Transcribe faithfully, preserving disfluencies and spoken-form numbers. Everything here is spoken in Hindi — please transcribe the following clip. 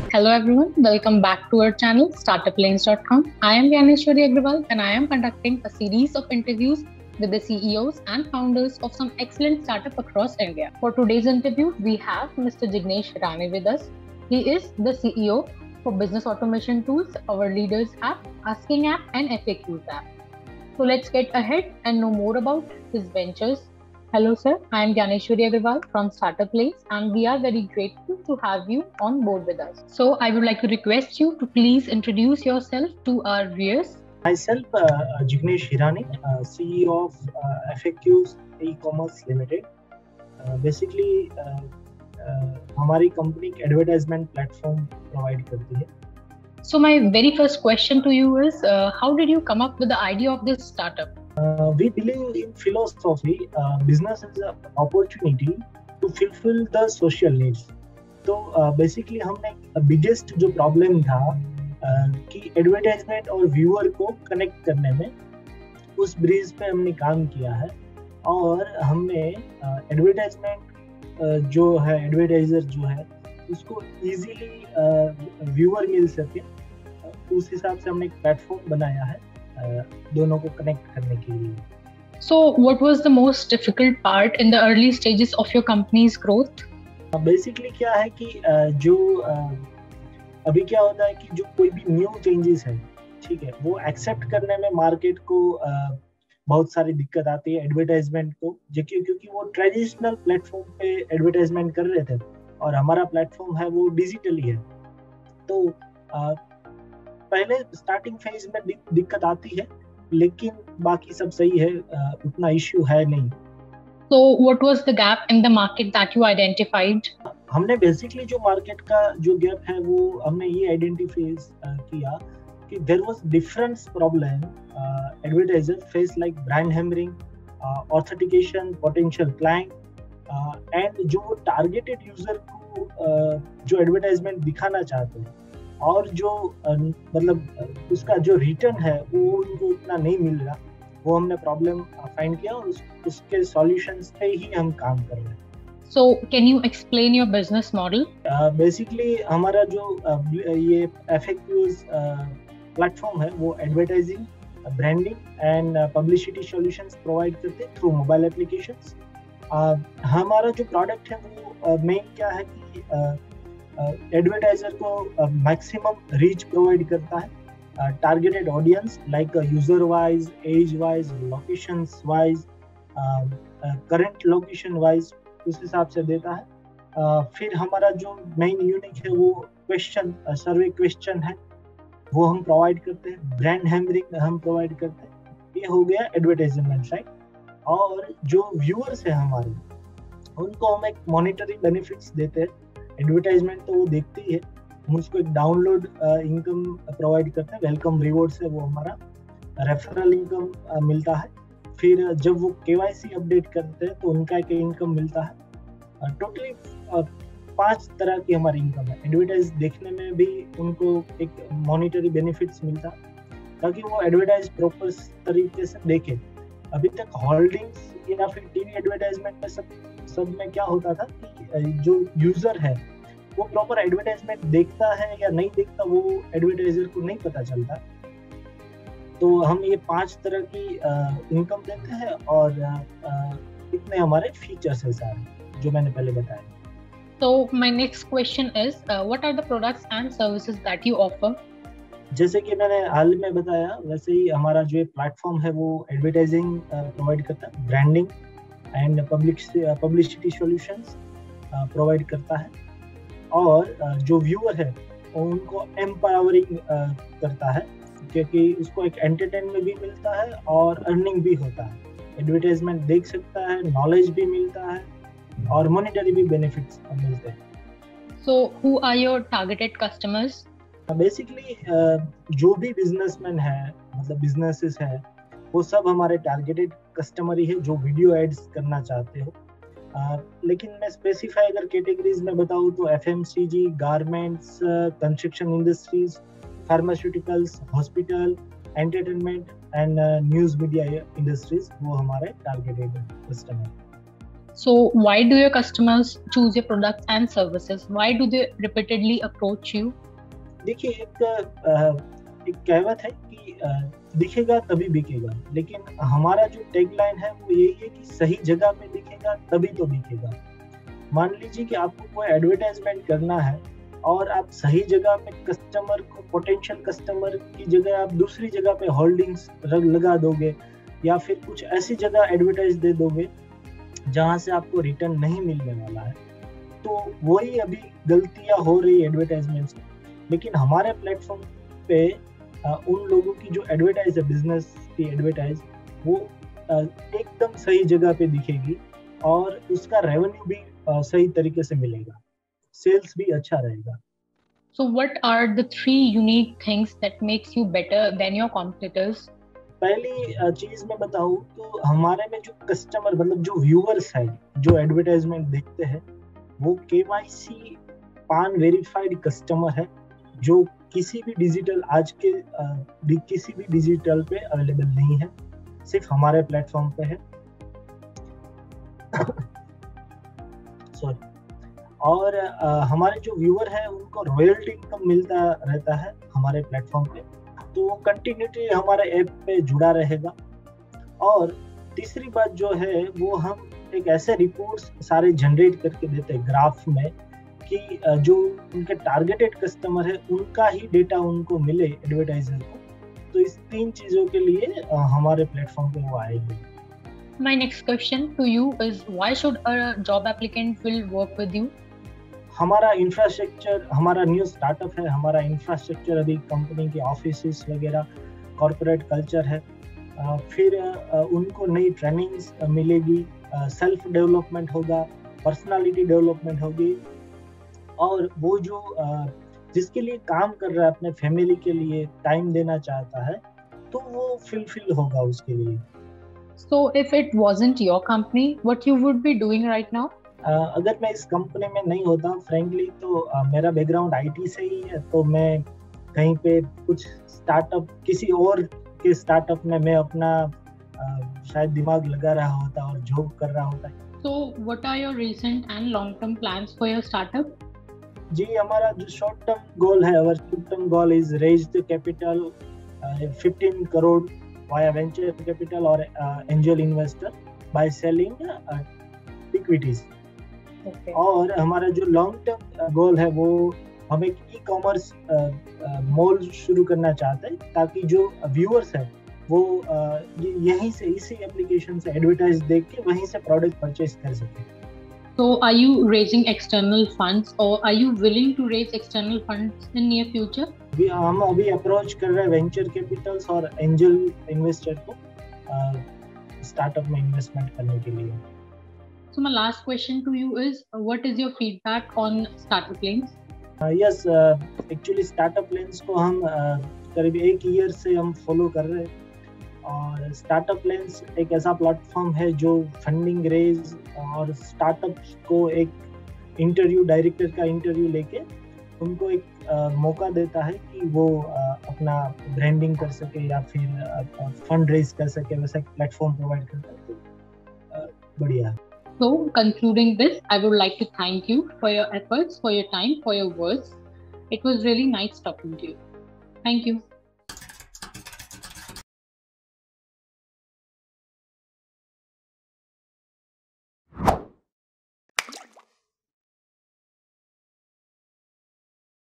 Hello everyone, welcome back to our channel startup lanes dot com. I am Gyaneshwari Agrawal and I am conducting a series of interviews with the C E Os and founders of some excellent startup across India. For today's interview, we have Mister Jignesh Hirani with us. He is the C E O for Business Automation Tools, Our Leaders app, Asking app and F A Qs app. So let's get ahead and know more about his ventures. Hello sir, I am Gyaneshwari Agrawal from Startup Lanes and we are very grateful to have you on board with us. So I would like to request you to please introduce yourself to our viewers. Myself, uh, Jignesh Hirani, uh, C E O of uh, F A Qs E-commerce Limited. Uh, basically, uh, uh, हमारी कंपनी एक एडवर्टाइजमेंट प्लेटफॉर्म प्रोवाइड करती है. So my very first question to you is, uh, how did you come up with the idea of this startup? Uh, we believe in philosophy. Uh, business is an opportunity to fulfill the social needs. तो बेसिकली uh, हमने बिगेस्ट जो प्रॉब्लम था uh, कि एडवर्टाइजमेंट और व्यूअर को कनेक्ट करने में, उस ब्रिज पे हमने काम किया है और हमने एडवर्टाइजमेंट uh, uh, जो है एडवर्टाइजर जो है उसको इजीली व्यूअर मिल सके, उस हिसाब से हमने एक प्लेटफॉर्म बनाया है uh, दोनों को कनेक्ट करने के लिए. So what was the most difficult part in the early stages of your company's growth? Basically uh, क्या है कि uh, जो uh, अभी क्या होता है कि जो कोई भी न्यू चेंजेस है, ठीक है, वो एक्सेप्ट करने में मार्केट को uh, बहुत सारी दिक्कत आती है एडवर्टाइजमेंट को, क्योंकि वो ट्रेडिशनल प्लेटफॉर्म पे एडवर्टाइजमेंट कर रहे थे और हमारा प्लेटफॉर्म है वो डिजिटली है. तो uh, पहले स्टार्टिंग फेज में दिक्कत आती है, लेकिन बाकी सब सही है, uh, उतना इश्यू है नहीं. So what was the gap in the market that you identified? हमने बेसिकली जो मार्केट का जो गैप है वो हमने ये आइडेंटिफाई किया कि there was difference problem advertiser face like brand hammering, authentication, potential client and जो टारगेटेड यूजर को uh, जो एडवर्टाइजमेंट दिखाना चाहते हैं और जो uh, मतलब उसका जो रिटर्न है वो उनको इतना नहीं मिल रहा, वो हमने प्रॉब्लम फाइंड किया और उस, उसके सॉल्यूशंस पे ही हम काम कर रहे हैं. So can you explain your business model? Basically uh, हमारा जो uh, ये F A Qs प्लेटफॉर्म है वो advertising, branding and publicity solutions provide करते हैं थ्रू मोबाइल एप्लीकेशंस. हमारा जो प्रोडक्ट है वो मेन uh, क्या है कि एडवर्टाइजर uh, uh, को मैक्सिमम रीच प्रोवाइड करता है, targeted audience like user wise, age wise, locations wise, current location wise, उस हिसाब से देता है. uh, फिर हमारा जो मेन यूनिक है वो क्वेश्चन सर्वे क्वेश्चन है वो हम प्रोवाइड करते हैं, ब्रांड हैमरिंग हम प्रोवाइड करते हैं. ये हो गया एडवर्टाइजमेंट साइड. और जो व्यूअर्स है हमारे, उनको हम एक मॉनिटरी बेनिफिट्स देते हैं. एडवर्टाइजमेंट तो वो देखते ही है, हम उसको एक डाउनलोड इनकम प्रोवाइड करते हैं, वेलकम रिवॉर्ड से वो हमारा रेफरल इनकम uh, मिलता है. फिर जब वो केवाईसी अपडेट करते हैं तो उनका एक इनकम मिलता है. टोटली uh, uh, पांच तरह की हमारी इनकम है. एडवर्टाइज देखने में भी उनको एक मॉनिटरी बेनिफिट्स मिलता है ताकि वो एडवर्टाइज प्रॉपर तरीके से देखे. अभी तक होल्डिंग्स या फिर टीवी एडवर्टाइजमेंट में सब सब में क्या होता था कि जो यूजर है वो प्रॉपर एडवर्टाइजमेंट देखता है या नहीं देखता, वो एडवर्टाइजर को नहीं पता चलता. तो हम ये पांच तरह की इनकम देते हैं और आ, आ, इतने हमारे फीचर्स है सारे जो मैंने पहले बताया. So my next question is, uh, what are the products and services that you offer? जैसे कि मैंने हाल में बताया वैसे ही हमारा जो प्लेटफॉर्म है वो एडवर्टाइजिंग प्रोवाइड करता है, branding and publicity solutions provide करता है, और जो व्यूअर है उनको एम्पावरिंग करता है क्योंकि उसको एक एंटरटेनमेंट भी मिलता है और अर्निंग भी होता है. एडवर्टाइजमेंट देख सकता है, नॉलेज भी मिलता है और मॉनेटरी भी बेनिफिट्स मिलते हैं. So who are your targeted customers? Basically uh, जो भी बिजनेसमैन है, मतलब बिजनेसेस है, वो सब हमारे टारगेटेड कस्टमर ही है जो वीडियो एड्स करना चाहते हो. uh, लेकिन मैं स्पेसिफाई अगर कैटेगरीज में बताऊँ तो F M C G, garments, construction industries, pharmaceuticals, hospital, entertainment and news media industries वो हमारे targeted customer. So why do your customers choose your products and services? Why do they repeatedly approach you? देखिए, एक अ, एक कहावत है कि अ, दिखेगा तभी बिकेगा, लेकिन हमारा जो टैगलाइन है वो यही है कि सही जगह पे दिखेगा तभी तो बिकेगा। मान लीजिए कि आपको कोई एडवर्टाइजमेंट करना है और आप सही जगह पे कस्टमर को, पोटेंशियल कस्टमर की जगह आप दूसरी जगह पे होल्डिंग्स लगा दोगे या फिर कुछ ऐसी जगह एडवर्टाइज दे दोगे जहां से आपको रिटर्न नहीं मिलने वाला है, तो वही अभी गलतियां हो रही एडवर्टाइजमेंट्स में। लेकिन हमारे प्लेटफॉर्म पे आ, उन लोगों की जो एडवर्टाइज है, बिजनेस की एडवर्टाइज, वो आ, एकदम सही जगह पे दिखेगी और उसका रेवेन्यू भी आ, सही तरीके से मिलेगा, सेल्स भी अच्छा रहेगा। So what are the three unique things that makes you better than your competitors? पहली चीज मैं बताऊं तो हमारे में जो कस्टमर, मतलब जो व्यूअर्स है, जो एडवर्टाइजमेंट देखते हैं, वो केवाईसी पान वेरीफाइड कस्टमर है, जो किसी भी डिजिटल आज के आ, किसी भी डिजिटल पे अवेलेबल नहीं है, सिर्फ हमारे प्लेटफॉर्म पे है। सॉरी। और आ, हमारे जो व्यूअर है उनको रॉयल्टी इनकम मिलता रहता है हमारे प्लेटफॉर्म पे, तो वो कंटिन्यूटी हमारे ऐप पे जुड़ा रहेगा। और तीसरी बात जो है वो हम एक ऐसे रिपोर्ट्स सारे जनरेट करके देते हैं ग्राफ में कि जो उनके टारगेटेड कस्टमर है उनका ही डेटा उनको मिले एडवर्टाइजर को। तो इस तीन चीजों के लिए हमारे प्लेटफॉर्म पे वो आएगी। My next question to you is, why should a job applicant will work with you? हमारा इंफ्रास्ट्रक्चर, हमारा न्यू स्टार्टअप है, हमारा इंफ्रास्ट्रक्चर अभी कंपनी के ऑफिस वगैरह, कॉर्पोरेट कल्चर है, फिर उनको नई ट्रेनिंग्स मिलेगी, सेल्फ डेवलपमेंट होगा, पर्सनालिटी डेवलपमेंट होगी, और वो जो जिसके लिए काम कर रहा है, अपने फैमिली के लिए टाइम देना चाहता है, तो वो फुलफिल होगा उसके लिए। So if it wasn't your company, what you would be doing right now? Uh, अगर मैं इस कंपनी में नहीं होता, फ्रेंकली, तो uh, मेरा बैकग्राउंड आईटी से ही है, तो मैं कहीं पे कुछ स्टार्टअप, किसी और के स्टार्टअप में मैं अपना uh, शायद दिमाग लगा रहा होता और जॉब कर रहा होता। So what are your recent and long term plans for your startup? जी, हमारा जो शॉर्ट टर्म गोल है, our short term goal is raise the capital fifteen crore via venture capital और angel investor by selling equities. Okay. और हमारा जो लॉन्ग टर्म गोल है वो हम एक ई कॉमर्स मॉल शुरू करना चाहते हैं, ताकि जो व्यूअर्स है वो uh, यहीं से, इसी एप्लीकेशन से एडवर्टाइज देख के वहीं से प्रोडक्ट परचेज कर सके। So are you raising external funds, or are you willing to raise external funds in near future? हम अभी अप्रोच कर रहे हैं वेंचर कैपिटल्स और एंजल इन्वेस्टर को स्टार्टअप में इन्वेस्टमेंट करने के लिए। So my last question to you is, uh, what is your feedback on Startup Lanes? Yes, actually Startup Lanes को हम uh, करीब एक ईयर से हम फॉलो कर रहे हैं, और स्टार्टअप लेंस एक ऐसा प्लेटफॉर्म है जो फंडिंग रेज और स्टार्टअप्स को एक इंटरव्यू, डायरेक्टर का इंटरव्यू लेके उनको एक uh, मौका देता है कि वो uh, अपना ब्रांडिंग कर सके या फिर फंड रेज कर सके, वैसा प्लेटफॉर्म प्रोवाइड करता है। तो uh, बढ़िया। So concluding this, I would like to thank you for your efforts, for your time, for your words. It was really nice talking to you. Thank you.